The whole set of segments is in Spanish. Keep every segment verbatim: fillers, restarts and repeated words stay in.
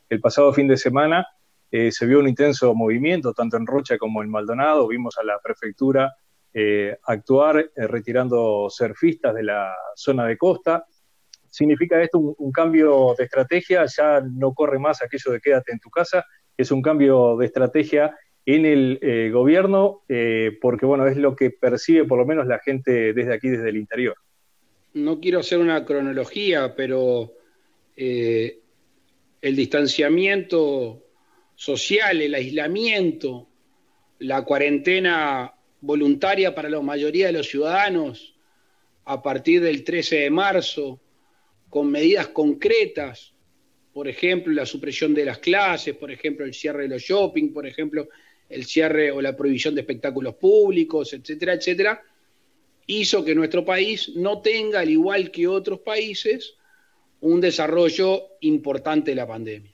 el pasado fin de semana eh, se vio un intenso movimiento, tanto en Rocha como en Maldonado. Vimos a la prefectura eh, actuar eh, retirando surfistas de la zona de costa. ¿Significa esto un, un cambio de estrategia? Ya no corre más aquello de quédate en tu casa, es un cambio de estrategia en el eh, gobierno, eh, porque bueno, es lo que percibe por lo menos la gente desde aquí, desde el interior. No quiero hacer una cronología, pero eh, el distanciamiento social, el aislamiento, la cuarentena voluntaria para la mayoría de los ciudadanos a partir del trece de marzo, con medidas concretas, por ejemplo, la supresión de las clases, por ejemplo, el cierre de los shopping, por ejemplo, el cierre o la prohibición de espectáculos públicos, etcétera, etcétera, hizo que nuestro país no tenga, al igual que otros países, un desarrollo importante de la pandemia.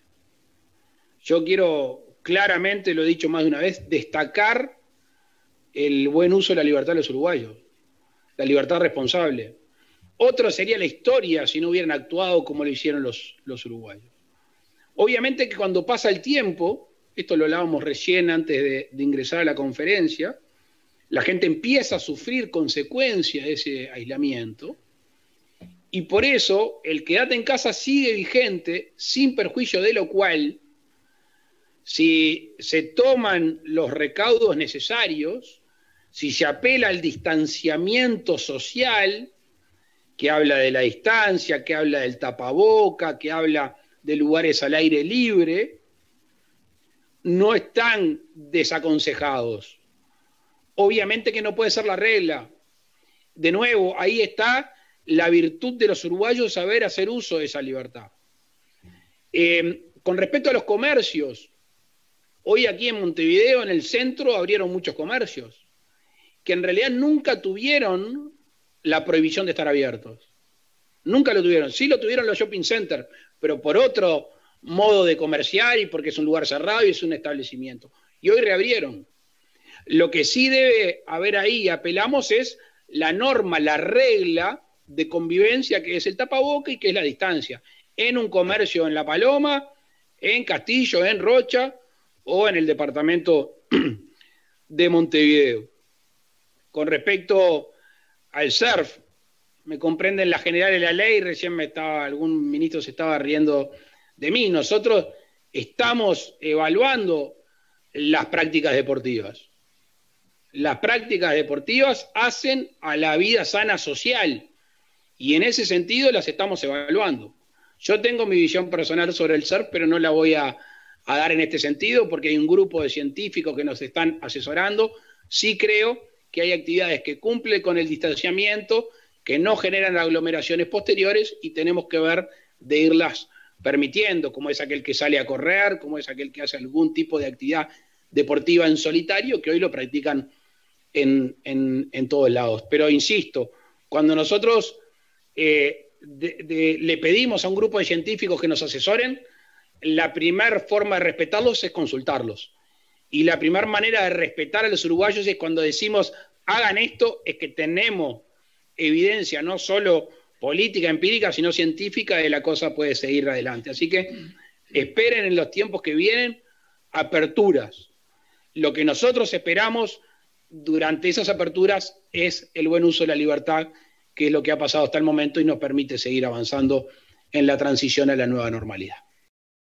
Yo quiero, claramente, lo he dicho más de una vez, destacar el buen uso de la libertad de los uruguayos, la libertad responsable. Otra sería la historia si no hubieran actuado como lo hicieron los, los uruguayos. Obviamente que cuando pasa el tiempo, esto lo hablábamos recién antes de, de ingresar a la conferencia, la gente empieza a sufrir consecuencias de ese aislamiento y por eso el quédate en casa sigue vigente sin perjuicio de lo cual, si se toman los recaudos necesarios, si se apela al distanciamiento social, que habla de la distancia, que habla del tapaboca, que habla de lugares al aire libre, no están desaconsejados. Obviamente que no puede ser la regla. De nuevo, ahí está la virtud de los uruguayos, saber hacer uso de esa libertad. Eh, con respecto a los comercios, hoy aquí en Montevideo, en el centro, abrieron muchos comercios, que en realidad nunca tuvieron la prohibición de estar abiertos. Nunca lo tuvieron. Sí lo tuvieron los shopping centers, pero por otro modo de comerciar y porque es un lugar cerrado y es un establecimiento. Y hoy reabrieron. Lo que sí debe haber ahí, apelamos, es la norma, la regla de convivencia que es el tapaboca y que es la distancia. En un comercio en La Paloma, en Castillo, en Rocha o en el departamento de Montevideo. Con respecto al surf, me comprenden las generales de la ley, recién me estaba, algún ministro se estaba riendo de mí. Nosotros estamos evaluando las prácticas deportivas. Las prácticas deportivas hacen a la vida sana social y en ese sentido las estamos evaluando. Yo tengo mi visión personal sobre el surf, pero no la voy a, a dar en este sentido porque hay un grupo de científicos que nos están asesorando. Sí creo que hay actividades que cumplen con el distanciamiento, que no generan aglomeraciones posteriores y tenemos que ver de irlas permitiendo, como es aquel que sale a correr, como es aquel que hace algún tipo de actividad deportiva en solitario, que hoy lo practican en, en, en todos lados. Pero insisto, cuando nosotros eh, de, de, le pedimos a un grupo de científicos que nos asesoren, la primera forma de respetarlos es consultarlos. Y la primera manera de respetar a los uruguayos es cuando decimos hagan esto, es que tenemos evidencia no solo política, empírica, sino científica de la cosa puede seguir adelante. Así que esperen en los tiempos que vienen aperturas. Lo que nosotros esperamos durante esas aperturas es el buen uso de la libertad, que es lo que ha pasado hasta el momento y nos permite seguir avanzando en la transición a la nueva normalidad.